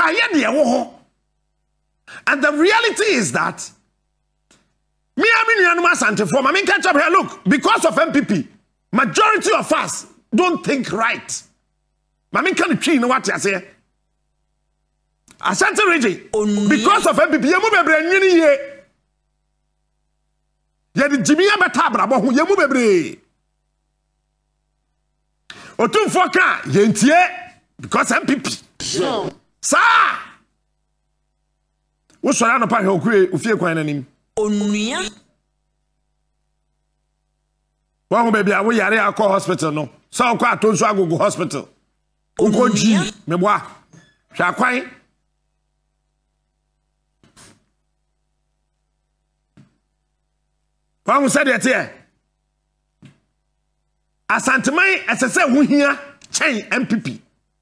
And the reality is that me and Asante from I mean catch up here. Look, because of MPP, majority of us don't think right. I mean, can you know what I say? Ashanti Region, because of MPP, you move every year. You the Jimmy Abatabra, but you move every. Otumfour yentie because MPP. Sir, what's your other part of your queen? Onua. One baby, I will yare call hospital no. So quite to go hospital. Unko G, me boy. Shall quite. One said it here. Asante as I said, we here change MPP.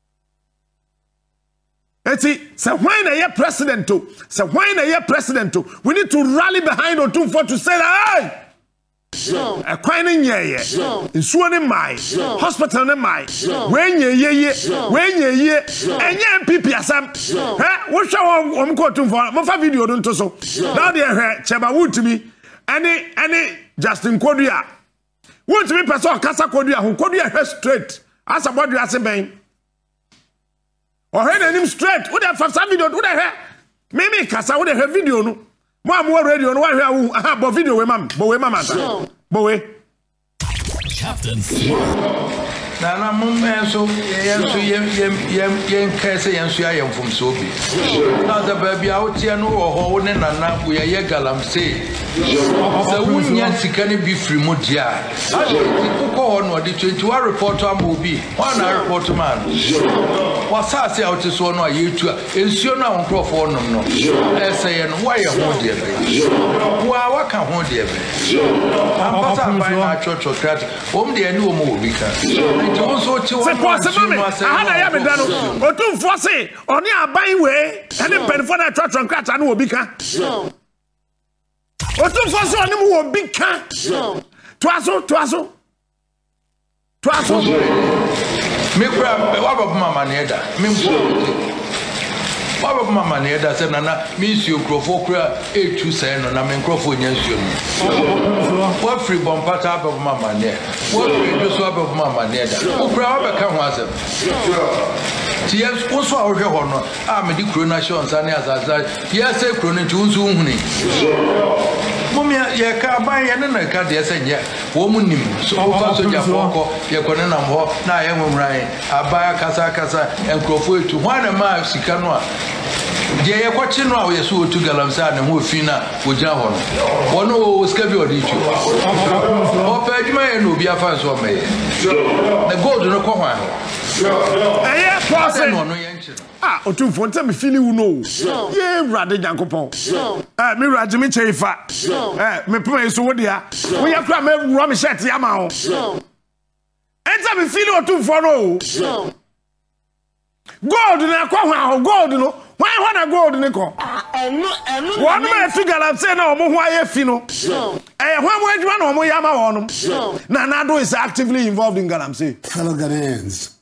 So when a year president to, we need to rally behind Otumfour to say that, a coin in ye, in Swan in my hospital in my, when ye, and ye MPP as some, what shall I go to for my video don't so. Now they are Chabawood to me, any Justin Kodia. Won't be person Casa Kodia who Kodia her straight as about you as a bang. Or head him straight. Would have some video? Would I have? Maybe Casa would have video. No, more radio on what I have a video with Mam, Boy, Mamma, Boy. Captain. Nana Mum, so young Cassie and I am from Sophie. Now the baby out here no holding and now we are galamsey. The woman can be free Mudia. Onua the 21 reporter movie. One report man. What's I say out to so no you to ensure now on Crawford no. Saying why a hold dear. What can hold dear? I'm not a church or crat. Only a new movie. C'est possible, mais I have done. Otumfour say, on your buy way, and then pen for that church on cats and will be can. Otumfour say, on will be can. Twasso. Me what of Mamma Neda? What of Mamma Neda said, Nana, means you Crawford 8 to send on a man Crawford. What free bomb part up of Mamma Neda? What free swap of Mamma Neda? Who grab a come was it? Yes, also our honor. I'm a decronation, and as I said, yes, a cronin to Zuni. Mumia, ye can't buy any card, yes, and yet, woman, so also your foco, your conanam, now I am right. I buy a casa and Crawford to 1 mile, Sicanoa. Dear, watching now, yes, who to galamsey and who fina with Javon. One was scheduled each. Or Pedman will be a fast one, may. The gold in a corner. Ah, Otumfour, tell me feeling you know. Yeah, rather than coupon. Me rather me chefa. Me put so what dear. We have come rum shirt yamao. And tell me feeling Otumfour no. Gold in a corner, gold no. Why want to gold in a corner? One man to galamsey no more why fino. When one or more yama on. Nana Addo is actively involved in galamsey. Fellow Ghanaians,